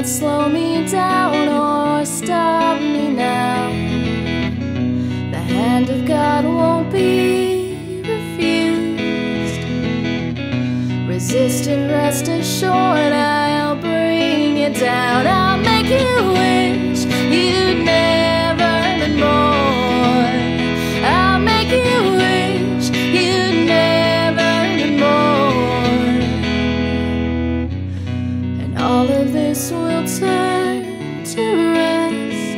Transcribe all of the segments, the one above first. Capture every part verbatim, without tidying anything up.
can't slow me down or stop me now. The hand of God won't be refused. Resist and rest assured, I'll bring you down. I'll make you wish you'd never been born. I'll make you wish you'd never been born. And all of this will turn to rest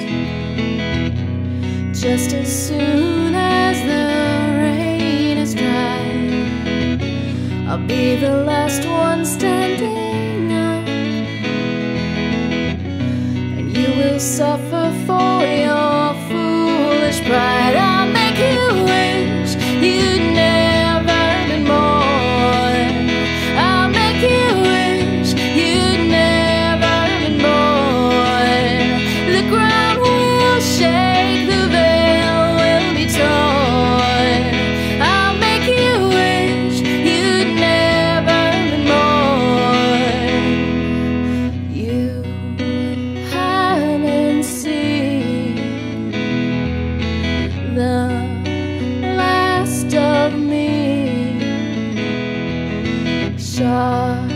just as soon as the rain is dry. I'll be the last one standing up, and you will suffer for your foolish pride. I'll make you wish you'd never been born. I'll make you wish you'd never been born. The ground will shake, the veil will be torn. I'll make you wish you'd never been born. You haven't seen the last of me. Shot